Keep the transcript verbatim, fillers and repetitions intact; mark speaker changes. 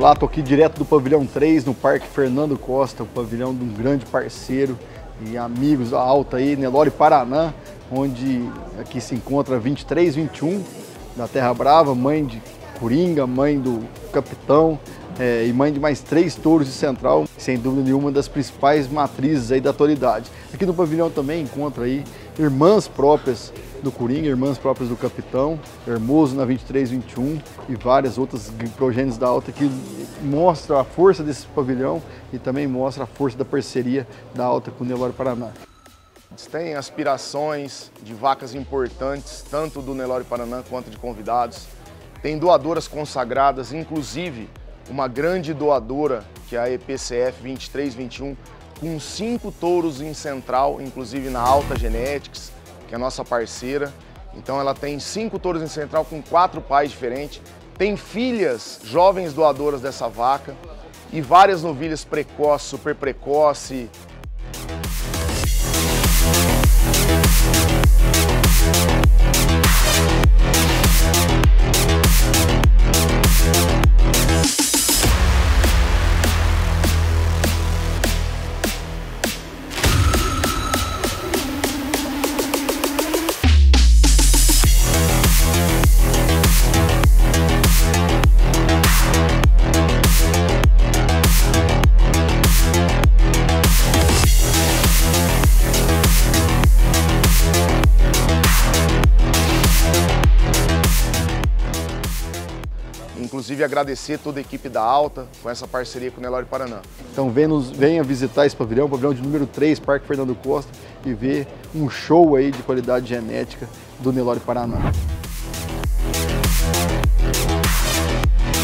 Speaker 1: Olá, estou aqui direto do pavilhão três, no Parque Fernando Costa, o pavilhão de um grande parceiro e amigos da Alta aí, Nelore Paraná, onde aqui se encontra vinte e três, vinte e um da Terra Brava, mãe de Coringa, mãe do Capitão é, e mãe de mais três touros de Central, sem dúvida nenhuma das principais matrizes aí da atualidade. Aqui no pavilhão também encontra aí irmãs próprias do Coringa, irmãs próprias do Capitão, Hermoso na vinte e três, vinte e um e várias outras progênitos da Alta que mostram a força desse pavilhão e também mostra a força da parceria da Alta com o Nelore Paraná.
Speaker 2: Tem aspirações de vacas importantes, tanto do Nelore Paraná quanto de convidados. Tem doadoras consagradas, inclusive uma grande doadora, que é a E P C F vinte e três, vinte e um, com cinco touros em Central, inclusive na Alta Genetics, que é a nossa parceira. Então ela tem cinco touros em Central com quatro pais diferentes. Tem filhas jovens doadoras dessa vaca e várias novilhas precoces, super precoce. Inclusive agradecer toda a equipe da Alta com essa parceria com o Nelore Paraná.
Speaker 1: Então venha visitar esse pavilhão, pavilhão de número três, Parque Fernando Costa, e ver um show aí de qualidade genética do Nelore Paraná.